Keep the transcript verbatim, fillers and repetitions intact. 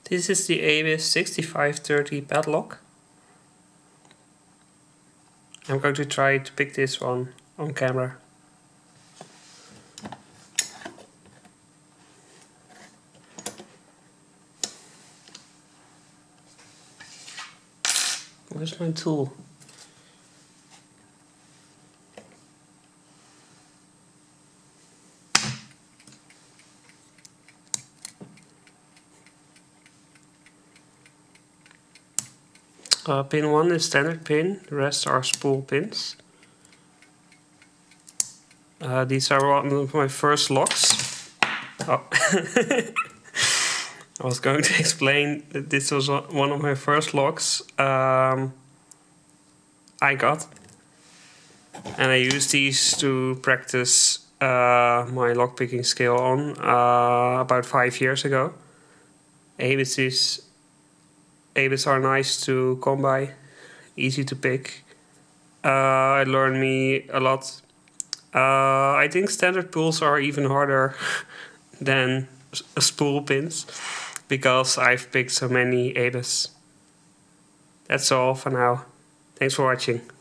This is the Avis sixty-five thirty padlock. I'm going to try to pick this one on camera. Where's my tool? Uh, pin one is standard pin, the rest are spool pins. Uh, these are one of my first locks. Oh. I was going to explain that this was one of my first locks um, I got. And I used these to practice uh, my lockpicking skill on uh, about five years ago. Avises Avis are nice to come by, easy to pick. Uh, it learned me a lot. Uh, I think standard pulls are even harder than spool pins because I've picked so many Avis. That's all for now. Thanks for watching.